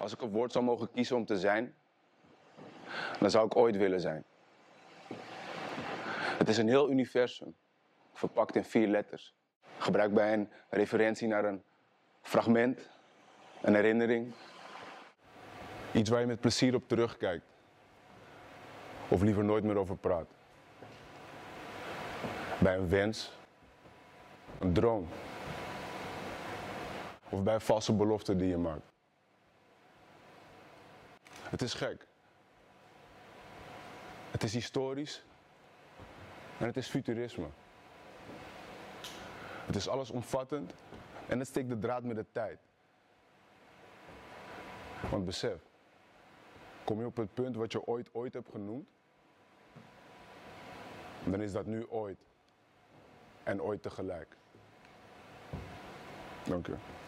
Als ik een woord zou mogen kiezen om te zijn, dan zou ik ooit willen zijn. Het is een heel universum, verpakt in 4 letters. Gebruikt bij een referentie naar een fragment, een herinnering. Iets waar je met plezier op terugkijkt. Of liever nooit meer over praat. Bij een wens, een droom. Of bij een valse belofte die je maakt. Het is gek. Het is historisch. En het is futurisme. Het is allesomvattend en het steekt de draad met de tijd. Want besef, kom je op het punt wat je ooit hebt genoemd, dan is dat nu ooit en ooit tegelijk. Dank je.